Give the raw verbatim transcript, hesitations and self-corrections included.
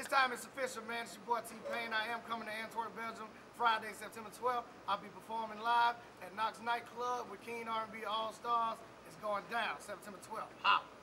this time it's official, man. It's your boy T-Pain. I am coming to Antwerp, Belgium, Friday, September twelfth. I'll be performing live at Knox Nightclub with King R and B Allstars. It's going down September twelfth. How?